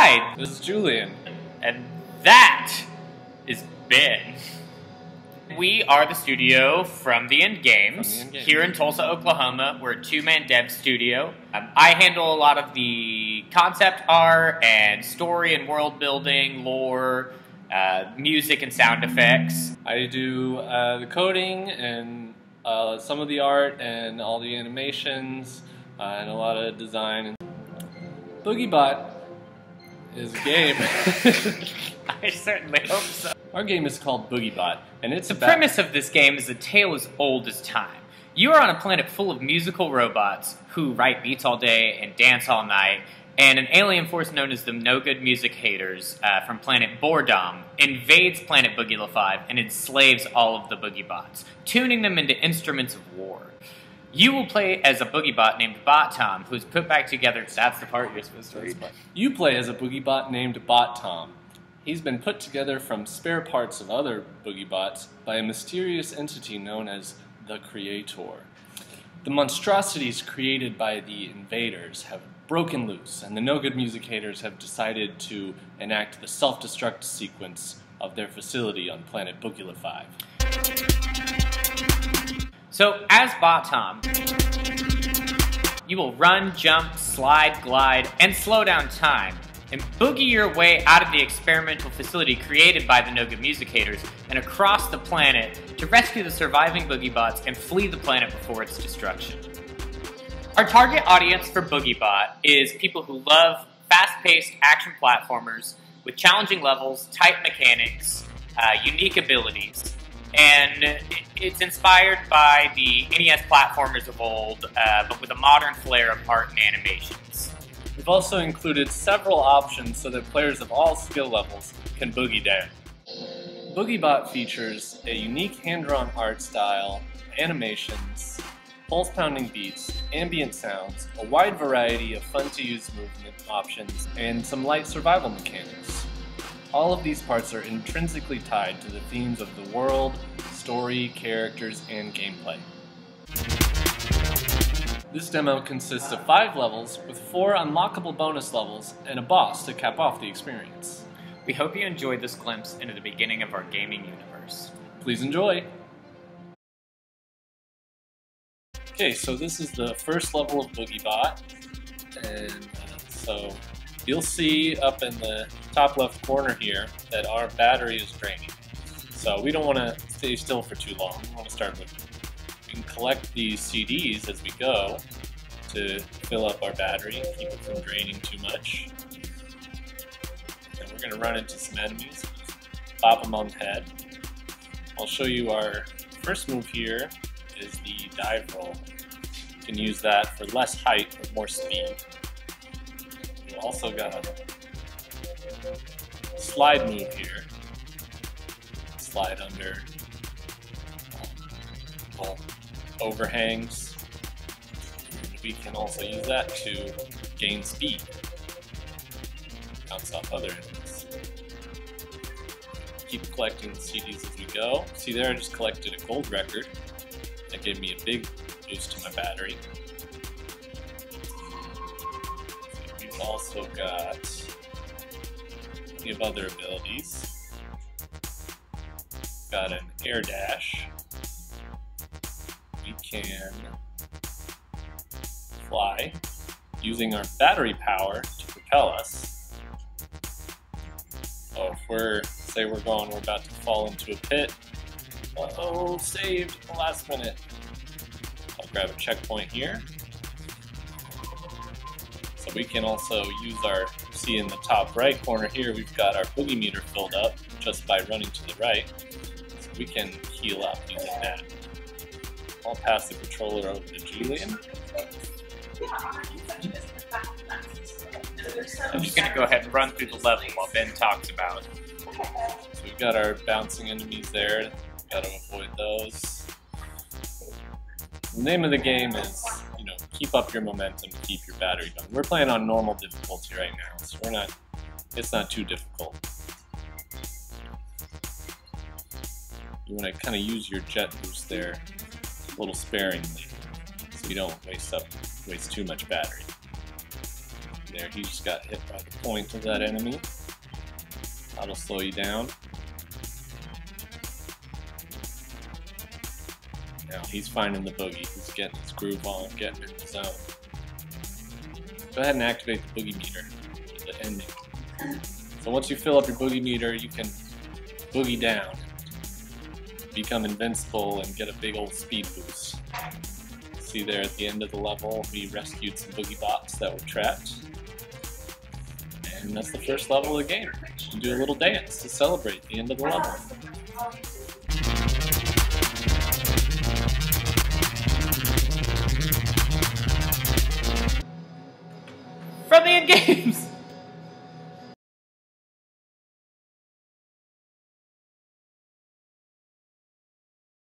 Hi! This is Julian. And that is Ben. We are the studio From the End Games here in Tulsa, Oklahoma. We're a two-man dev studio. I handle a lot of the concept art and story and world building, lore, music and sound effects. I do the coding and some of the art and all the animations and a lot of design. BoogieBot is a game. I certainly hope so. Our game is called BoogieBot, and it's The premise of this game is a tale as old as time. You are on a planet full of musical robots who write beats all day and dance all night, and an alien force known as the No Good Music Haters from planet Boredom invades planet Boogula 5 and enslaves all of the BoogieBots, tuning them into instruments of war. You will play as a BoogieBot named Bot Tom, who's put back together. That's the part you're supposed to read. You play as a BoogieBot named Bot Tom. He's been put together from spare parts of other BoogieBots by a mysterious entity known as the Creator. The monstrosities created by the invaders have broken loose, and the No Good Music Haters have decided to enact the self-destruct sequence of their facility on planet Boogula 5. So, as Bot Tom, you will run, jump, slide, glide, and slow down time, and boogie your way out of the experimental facility created by the No Good Music Haters and across the planet to rescue the surviving BoogieBots and flee the planet before its destruction. Our target audience for BoogieBot is people who love fast-paced action platformers with challenging levels, tight mechanics, unique abilities, and it's inspired by the NES platformers of old, but with a modern flair of art and animations. We've also included several options so that players of all skill levels can boogie down. BoogieBot features a unique hand-drawn art style, animations, pulse-pounding beats, ambient sounds, a wide variety of fun-to-use movement options, and some light survival mechanics. All of these parts are intrinsically tied to the themes of the world, story, characters, and gameplay. This demo consists of 5 levels with 4 unlockable bonus levels and a boss to cap off the experience. We hope you enjoyed this glimpse into the beginning of our gaming universe. Please enjoy! Okay, so this is the first level of BoogieBot, and so you'll see up in the top left corner here that our battery is draining. So we don't want to stay still for too long. We want to start with, we can collect these CDs as we go to fill up our battery and keep it from draining too much. And we're going to run into some enemies, pop them on the head. I'll show you our first move here is the dive roll. You can use that for less height or more speed. We also got a slide move here. Slide under overhangs. And we can also use that to gain speed. Bounce off other enemies. Keep collecting the CDs as we go. See there, I just collected a gold record. That gave me a big boost to my battery. We've also got plenty of other abilities. Got an air dash. We can fly using our battery power to propel us. So if we're about to fall into a pit. Oh, saved at the last minute. I'll grab a checkpoint here. So we can also use our, see in the top right corner here, we've got our boogie meter filled up just by running to the right. So we can heal up using that. I'll pass the controller over to Julian. I'm just going to go ahead and run through the level while Ben talks about it. So we've got our bouncing enemies there. Got to avoid those. The name of the game is, keep up your momentum, keep your battery going. We're playing on normal difficulty right now, so it's not too difficult. You want to kind of use your jet boost there a little sparingly, so you don't waste too much battery. there, he just got hit by the point of that enemy. That'll slow you down. Now he's finding the boogie. He's getting his groove on, getting in the zone. Go ahead and activate the boogie meter at the ending. So once you fill up your boogie meter, you can boogie down, become invincible, and get a big old speed boost. See there at the end of the level, we rescued some boogie bots that were trapped. And that's the first level of the game. You do a little dance to celebrate the end of the level. From the end games!